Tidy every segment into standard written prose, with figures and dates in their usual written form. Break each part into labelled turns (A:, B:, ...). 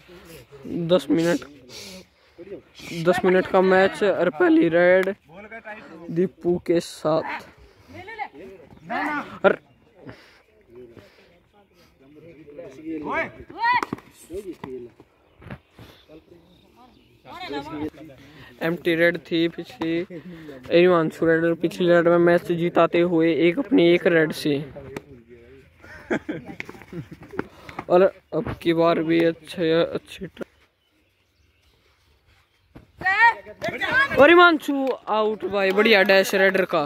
A: 10 minute का match और पहली रेड दीपू के साथ। एम्प्टी रेड थी पिछली, हिमांशु रेड पिछली रेड में मैच जीताते हुए अपनी एक रेड से, और अब की बार भी अच्छी और हिमांशु आउट भाई, बढ़िया डैश रेडर का।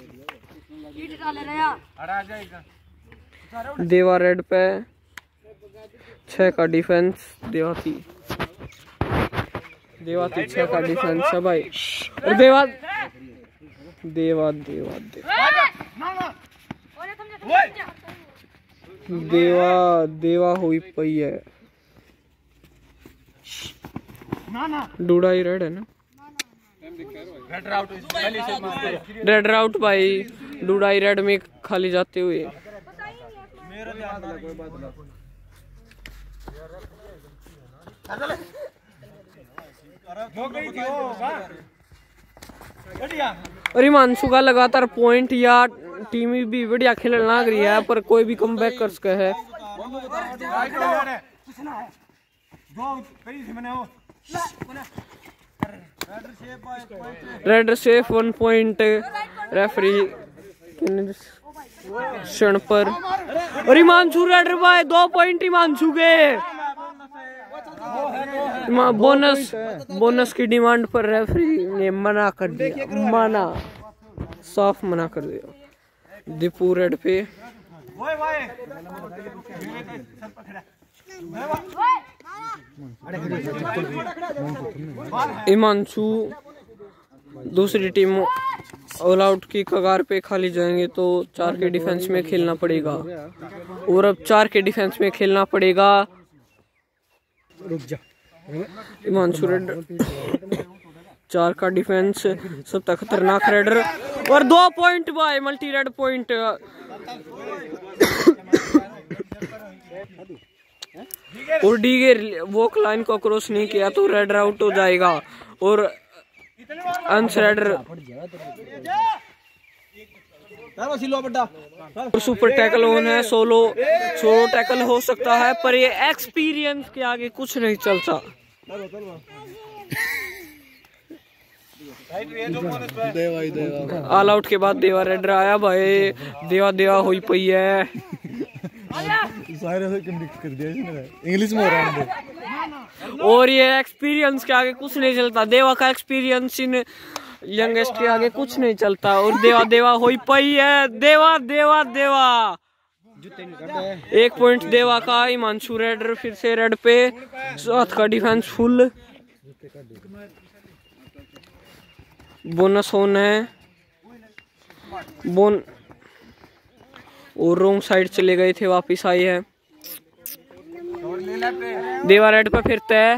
A: देवा रेड पे 6 का डिफेंस, देवाती 6 का डिफेंस है भाई। और देवा हुई पई है। डूडाई रेड है ना, रेड आउट भाई, डूडाई रेड में खाली जाते हुए। और हिमांशु का लगातार पॉइंट या टीम भी बढ़िया खेलने लग रही है, पर कोई भी कम बैक कर सके है। रेड सेफ 1 पॉइंट रेफरी क्षण पर। और हिमांशु रेडर भाई 2 पॉइंट हिमांशु के। बोनस की डिमांड पर रेफरी ने मना कर दिया, साफ मना कर दिया। दीपू रेड पे हिमांशु दूसरी टीम ऑल आउट की कगार पे खाली जाएंगे तो 4 के डिफेंस में खेलना पड़ेगा, और अब 4 के डिफेंस में खेलना पड़ेगा। हिमांशु रेड 4 का डिफेंस, सबसे खतरनाक रेडर, और 2 point by multi raid point. और डीगे वॉक लाइन को क्रॉस नहीं किया तो रेडर आउट हो जाएगा, और Ansh raider super tackle on है। सोलो टैकल हो सकता है, पर ये एक्सपीरियंस के आगे कुछ नहीं चलता। ऑल आउट के बाद देवा रेडर आया भाई, देवा हुई पई है।
B: इंग्लिश में हो रहा है,
A: और ये एक्सपीरियंस के आगे कुछ नहीं चलता। देवा का एक्सपीरियंस इन यंगेस्ट के आगे कुछ नहीं चलता, और देवा हुई पई है। देवा 1 पॉइंट देवा का। हिमांशु रेडर फिर से रेड पे, 7 का डिफेंस फुल। बोनस ऑन है, और रोंग साइड चले गए थे, वापिस आई है। देवा रेड पे फिरता है,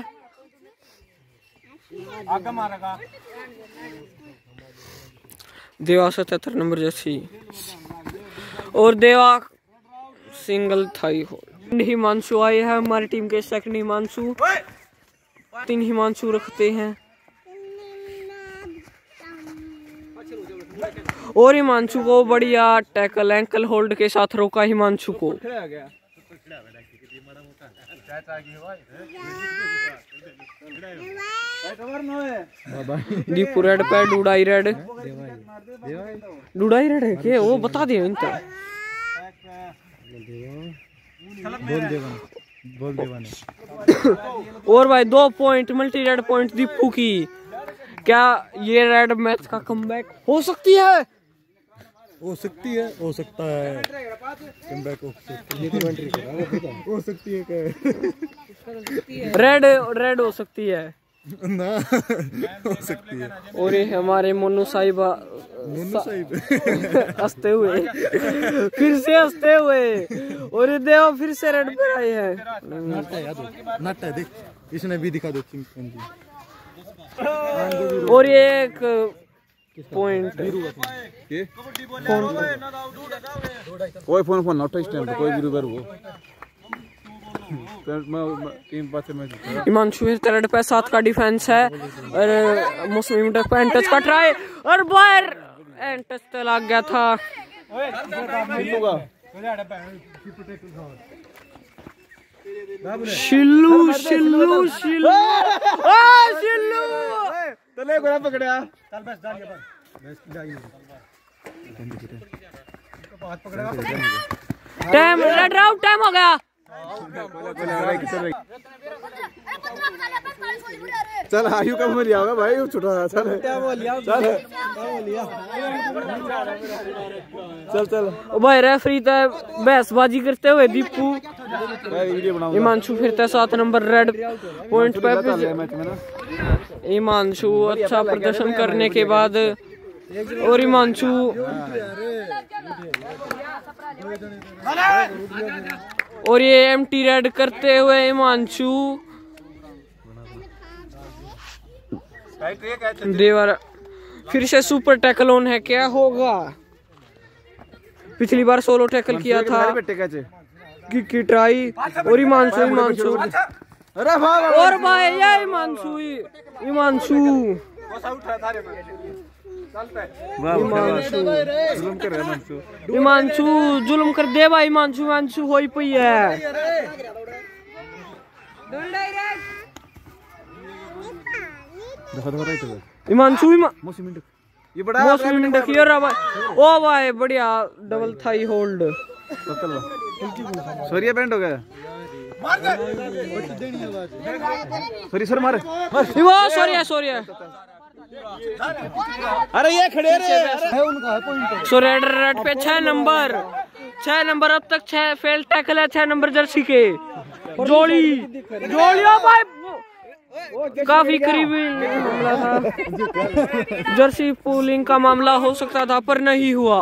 A: देवा 77 नंबर जैसी, और देवा सिंगल थाई हो। हिमांशु आए हैं हमारी टीम के सेकंड हिमांशु, 3 हिमांशु रखते हैं, और हिमांशु को बढ़िया टैकल एंकल होल्ड के साथ रोका हिमांशु को। दीपू रेड पे डूडाई रेड है क्या, वो बता दिया इनका। और भाई 2 point multi raid point Deepu की। क्या ये रेड मैच का कमबैक हो सकती है?
B: हो सकता है कमबैक हो सकती है क्या?
A: रेड हो सकती है
B: ना, हो सकती है।
A: और ये हमारे मोनू साहिब हंसते हुए फिर से हंसते हुए, और ये देवा फिर से रेड पे आए हैं।
B: नाटा देख, इसने भी दिखा दो।
A: और ये एक पॉइंट
B: कोई फोन नॉट स्टैंड कोई भी रुबर वो
A: हिमांशु फिर थर्ड पे, 7 का डिफेंस है और मुस्लिम टच का ट्राई और बाहर टच तो लग गया था। शिल्लू शिल्लू शिल्लू शिल्लू
B: तले गोरा पकड़ा।
A: टाइम रेड आउट टाइम हो गया।
B: चल आयु कब में लिया होगा भाई, छुटा चल चल चल
A: भाई रेफरी तो बहसबाजी करते हुए दीपू। हिमांशु फिर 7 नंबर रेड पॉइंट पे। हिमांशु अच्छा प्रदर्शन करने के बाद और हिमांशु और ये एम्प्टी रेड करते हुए हिमांशु देवर फिर से सुपर टैकल ऑन है, क्या होगा? पिछली बार सोलो टैकल किया था की ट्राई और हिमांशु और भाई ये हिमांशु जुल्म कर दे भाई। हिमांशु हो पई है। हिमांशु
B: ये बड़ा
A: ओ भाई बढ़िया डबल थाई होल्ड।
B: सोरिया बैंड हो गया। सॉरी सर मारे
A: सोरिया
B: अरे ये खड़े है उनका है पॉइंट।
A: सो रेड पे 6 नंबर अब तक 6 फेल टैकल है 6 नंबर जर्सी के। जोड़िया भाई काफी करीबी मामला था। जर्सी पुलिंग का मामला हो सकता था पर नहीं हुआ।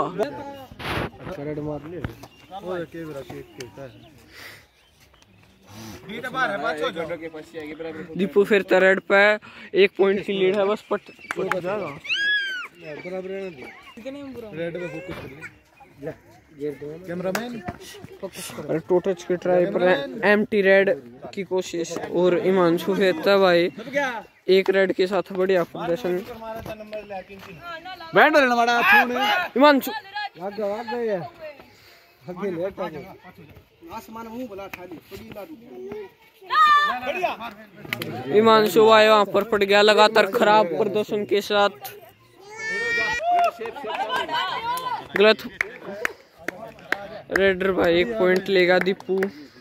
A: दीपू फिर रेड पे 1 पॉइंट की लीड है बस। टोटच के ट्राई पर एम्प्टी रेड की कोशिश और हिमांशु फेरता भाई 1 रेड के साथ बढ़िया प्रदर्शन। हिमांशु हिमांशु भाई वहां पर पड़ गया लगातार खराब प्रदर्शन के साथ। गलत रेडर भाई 1 पॉइंट लेगा दीपू।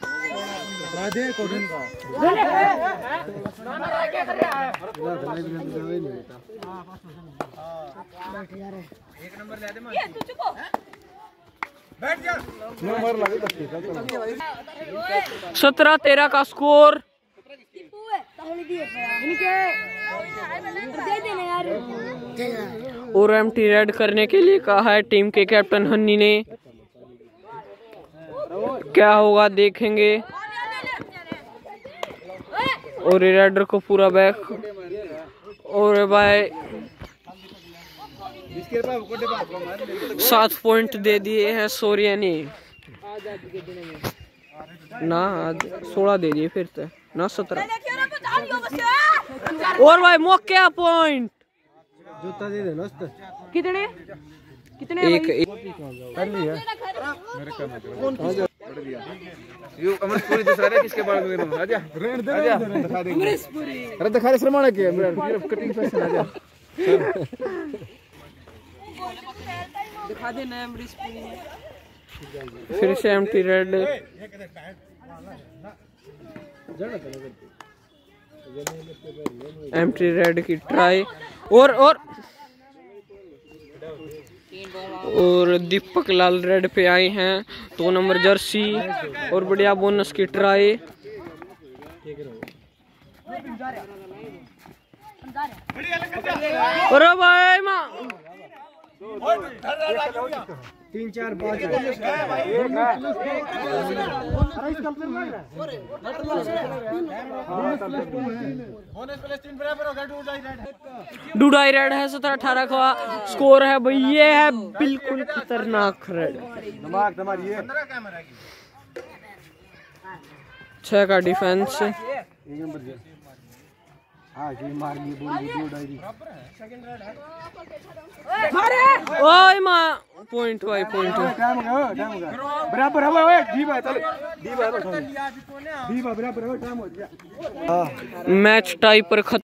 A: सत्रह 13 का स्कोर। और एम्प्टी रेड करने के लिए कहा है टीम के कैप्टन हन्नी ने। क्या होगा देखेंगे। और रेडर को पूरा बैक और भाई 7 पॉइंट दे दिए हैं सोरिया ने ना। 16 दे दिए फिर से ना 17। और भाई मौके पॉइंट
B: जूता दे देना
A: कितने एक
B: यू अमरपुरी दूसरा है किसके बारे में आजा दिखा देंगे। अरे दिखा दे शर्मा के कटिंग फैशन आजा
A: दिखा दे नया अमरपुरी। फिर से एम्प्टी रेड एम्प्टी रेड की ट्राई और दीपक लाल रेड पे आए हैं 2 नंबर जर्सी और बढ़िया बोनस की ट्राई। और भाई
B: 3-4 5
A: डूडाई रेड है 17-18 का स्कोर है भाई। ये है बिल्कुल खतरनाक रेड। 6 का डिफेंस। ओए मां पॉइंट भाई पॉइंट
B: बराबर है ओए डी भाई चल डी भाई बराबर है टाइम हो गया।
A: मैच टाई पर खत्म।